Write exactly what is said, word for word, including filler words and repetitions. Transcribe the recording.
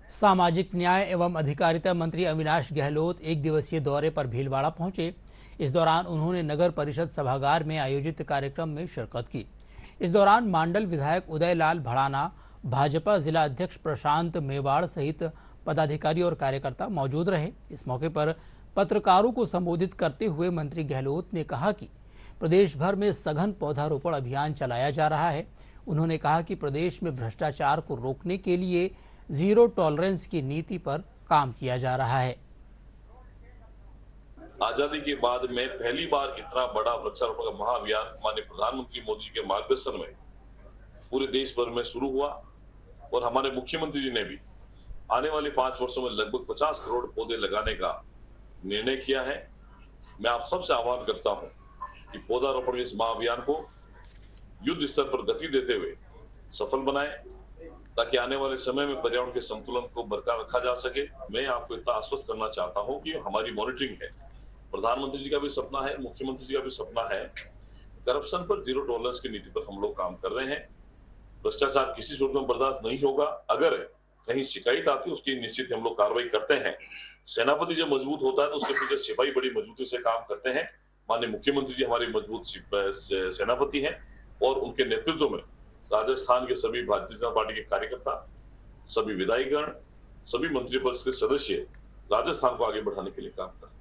सामाजिक न्याय एवं अधिकारिता मंत्री अविनाश गहलोत एक दिवसीय दौरे पर भीलवाड़ा पहुंचे। इस दौरान उन्होंने नगर परिषद सभागार में आयोजित कार्यक्रम में शिरकत की। इस दौरान मांडल विधायक उदयलाल भड़ाना, भाजपा जिला अध्यक्ष प्रशांत मेवाड़ सहित पदाधिकारी और कार्यकर्ता मौजूद रहे। इस मौके पर पत्रकारों को संबोधित करते हुए मंत्री गहलोत ने कहा कि प्रदेश भर में सघन पौधारोपण अभियान चलाया जा रहा है। उन्होंने कहा कि प्रदेश में भ्रष्टाचार को रोकने के लिए जीरो टॉलरेंस की नीति पर काम किया जा रहा है। आजादी के बाद में पहली बार इतना बड़ा वृक्षारोपण का महाअभियान माननीय प्रधानमंत्री मोदी के मार्गदर्शन में पूरे देश भर में शुरू हुआ और हमारे मुख्यमंत्री जी ने भी आने वाले पांच वर्षों में लगभग पचास करोड़ पौधे लगाने का निर्णय किया है। मैं आप सबसे आह्वान करता हूं कि पौधारोपण के इस महाअभियान को युद्ध स्तर पर गति देते हुए सफल बनाएं, ताकि आने वाले समय में पर्यावरण के संतुलन को बरकरार रखा जा सके। मैं आपको इतना आश्वस्त करना चाहता हूं कि हमारी मॉनिटरिंग है, प्रधानमंत्री जी का भी सपना है, मुख्यमंत्री जी का भी सपना है। करप्शन पर जीरो टॉलरेंस की नीति पर हम लोग काम कर रहे हैं। भ्रष्टाचार किसी सूरत में बर्दाश्त नहीं होगा। अगर कहीं शिकायत आती है उसकी निश्चित हम लोग कार्रवाई करते हैं। सेनापति जब मजबूत होता है तो उसके पीछे सिपाही बड़ी मजबूती से काम करते हैं। माननीय मुख्यमंत्री जी हमारे मजबूत सेनापति हैं और उनके नेतृत्व में राजस्थान के सभी भारतीय जनता पार्टी के कार्यकर्ता, सभी विधायकगण, सभी मंत्रिपरिषद के सदस्य राजस्थान को आगे बढ़ाने के लिए काम करते हैं।